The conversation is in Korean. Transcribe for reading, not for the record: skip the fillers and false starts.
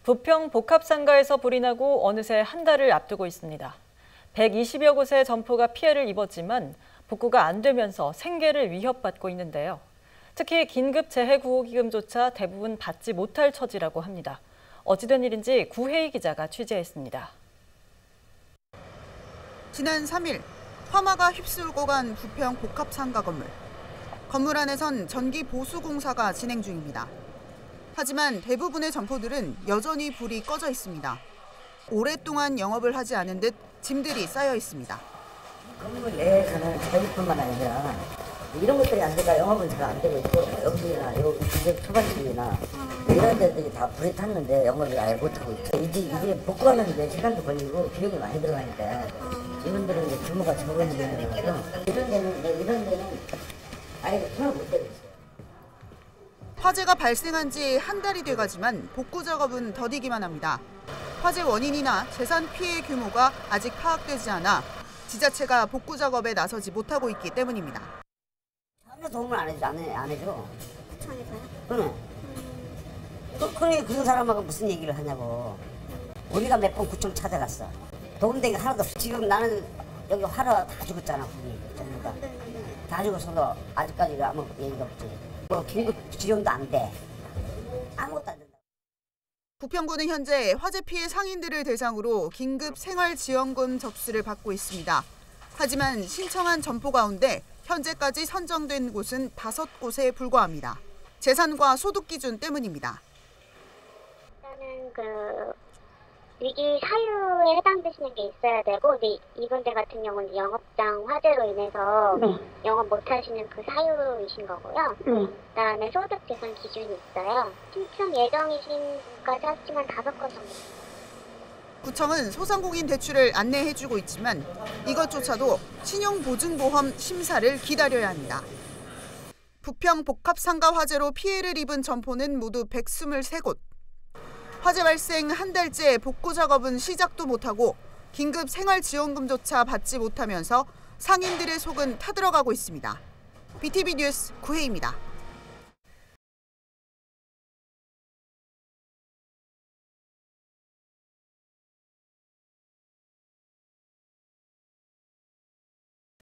부평 복합상가에서 불이 나고 어느새 한 달을 앞두고 있습니다. 120여 곳의 점포가 피해를 입었지만 복구가 안 되면서 생계를 위협받고 있는데요. 특히 긴급 재해구호기금조차 대부분 받지 못할 처지라고 합니다. 어찌된 일인지 구혜희 기자가 취재했습니다. 지난 3일 화마가 휩쓸고 간 부평 복합상가 건물. 건물 안에선 전기 보수 공사가 진행 중입니다. 하지만 대부분의 점포들은 여전히 불이 꺼져 있습니다. 오랫동안 영업을 하지 않은 듯 짐들이 쌓여 있습니다. 건물 내에서는 전기뿐만 아니라 이런 것들이 안 되니까 영업은 잘 안 되고 있고, 여기나 여기 초반집이나 이런 데들이 다 불이 탔는데 영업을 아예 못하고 있죠. 이제 복구하는데 시간도 걸리고 비용이 많이 들어가니까 이분들은 이제 규모가 적은 데라서 이런 데는 아예 통합 못 되고 있어요. 화재가 발생한 지 한 달이 돼가지만 복구 작업은 더디기만 합니다. 화재 원인이나 재산 피해 규모가 아직 파악되지 않아 지자체가 복구 작업에 나서지 못하고 있기 때문입니다. 전혀 도움을 안 해줘. 구청에서요? 그래. 그래, 그런 사람하고 무슨 얘기를 하냐고. 우리가 몇 번 구청 찾아갔어. 도움되기 하나도 없어. 지금 나는 여기 화로 다 죽었잖아, 거기. 전부가. 다 죽어서도 아직까지 아무 얘기가 없지. 뭐 긴급 지원도 안 돼. 아무것도 안 된다. 부평구는 현재 화재 피해 상인들을 대상으로 긴급 생활지원금 접수를 받고 있습니다. 하지만 신청한 점포 가운데 현재까지 선정된 곳은 5곳에 불과합니다. 재산과 소득 기준 때문입니다. 일단은 위기 사유에 해당되시는 게 있어야 되고, 근데 이분들 같은 경우는 영업장 화재로 인해서 영업 못 하시는 그 사유이신 거고요. 그다음에 소득 재산 기준이 있어요. 신청 예정이신 분까지 합치면 5건 정도. 구청은 소상공인 대출을 안내해주고 있지만 이것조차도 신용보증보험 심사를 기다려야 합니다. 부평 복합상가 화재로 피해를 입은 점포는 모두 123곳. 화재 발생 한 달째 복구 작업은 시작도 못하고 긴급 생활지원금조차 받지 못하면서 상인들의 속은 타들어가고 있습니다. BTV 뉴스 구혜입니다.